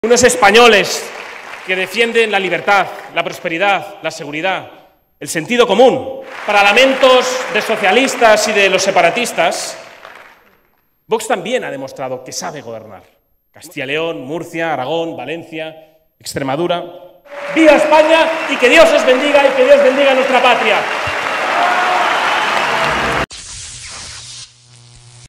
Unos españoles que defienden la libertad, la prosperidad, la seguridad, el sentido común. Para lamentos de socialistas y de los separatistas, Vox también ha demostrado que sabe gobernar. Castilla y León, Murcia, Aragón, Valencia, Extremadura. ¡Viva España y que Dios os bendiga y que Dios bendiga nuestra patria!